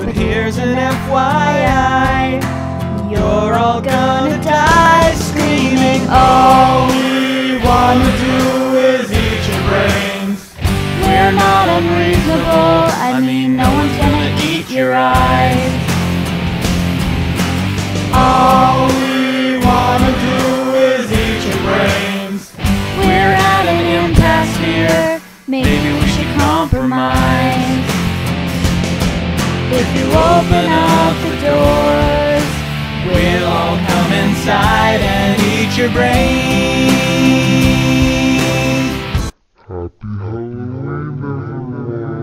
But here's an FYI, you're all gonna die screaming. All we wanna do is eat your brains. We're not unreasonable, I mean no one's gonna eat your eyes. All we wanna do is eat your brains. We're at an impasse here, maybe we should compromise. If you open up the doors, we'll all come inside and eat your brains. Happy Halloween, everyone.